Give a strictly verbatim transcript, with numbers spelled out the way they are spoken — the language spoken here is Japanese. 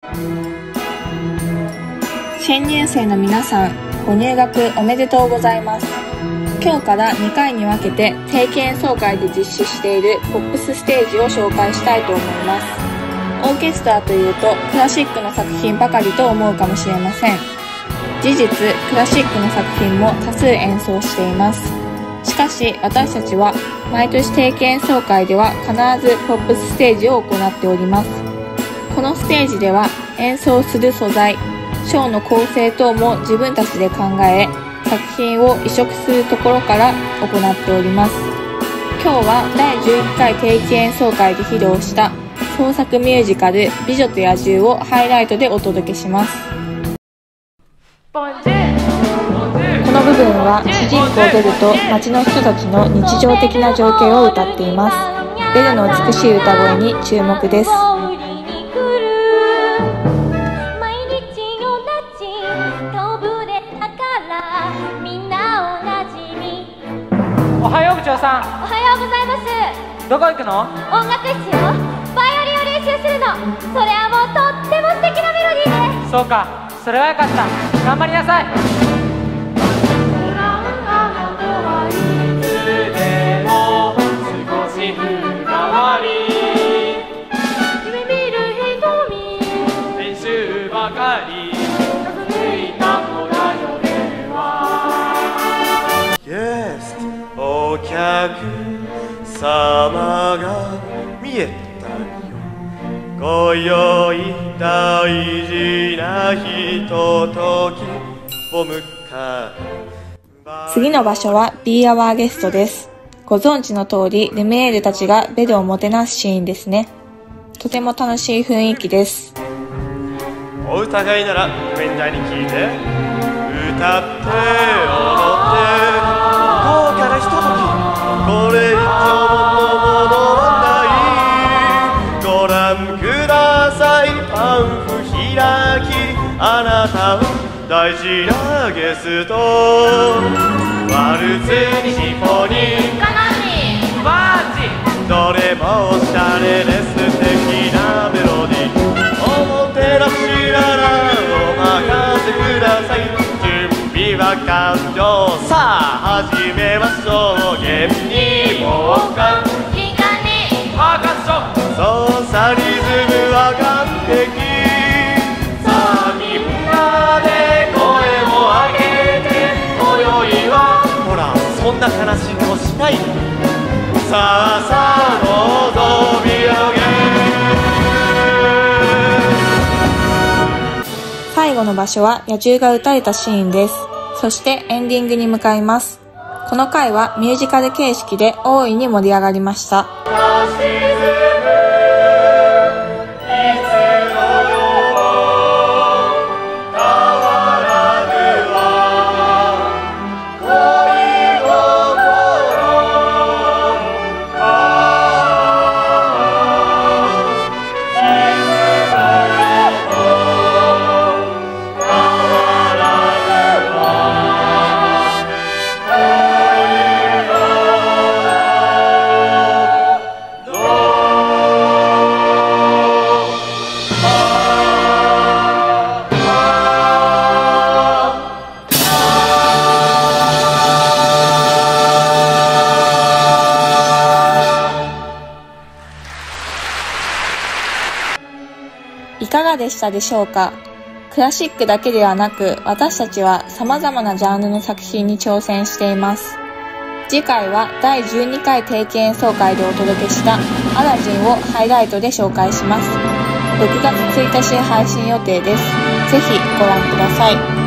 新入生の皆さん、ご入学おめでとうございます。今日からにかいに分けて定期演奏会で実施しているポップスステージを紹介したいと思います。オーケストラというとクラシックの作品ばかりと思うかもしれません。事実、クラシックの作品も多数演奏しています。しかし私たちは毎年定期演奏会では必ずポップスステージを行っております。このステージでは演奏する素材、ショーの構成等も自分たちで考え、作品を移植するところから行っております。今日はだいじゅういっかい定期演奏会で披露した創作ミュージカル美女と野獣をハイライトでお届けします。この部分は主人公ベルと街の人たちの日常的な情景を歌っています。ベルの美しい歌声に注目です。 おはよう部長さん。 おはようございます。 どこ行くの？ 音楽室よ。バイオリンを練習するの。それはもうとっても素敵なメロディーで。 そうか、それはよかった。頑張りなさい。いつでも少し風変わり、夢見る瞳、練習ばかり続いた子だよねは。 Yes、お客様が見えたよ。今宵大事なひとときを迎え。 次の場所は Be Our Guest です。ご存知の通り、ルミエールたちがベルをもてなすシーンですね。とても楽しい雰囲気です。 お疑いならみんなに聞いて、歌って踊って豪華なひととき、これ以上のものはない。ご覧ください、パンフ開き、あなたは大事なゲスト。ワルツにシンフォニー、 カナニー、 バーチ、 どれもおしゃれで素敵なメロディー。おもてなしならお任せください。準備は完了、さあ始めましょう。弦に交換、 ギガにパーカッション、 そうさリズムは完璧。さあみんなで声を上げて、今宵はほらそんな悲しい顔しない。さあさあどうぞ見上げ。 最後の場所は野獣が撃たれたシーンです。そしてエンディングに向かいます。この回はミュージカル形式で大いに盛り上がりました。いかがでしたでしょうか？クラシックだけではなく、私たちは様々なジャンルの作品に挑戦しています。次回はだいじゅうにかい定期演奏会でお届けしたアラジンをハイライトで紹介します。ろくがつついたち配信予定です。ぜひご覧ください。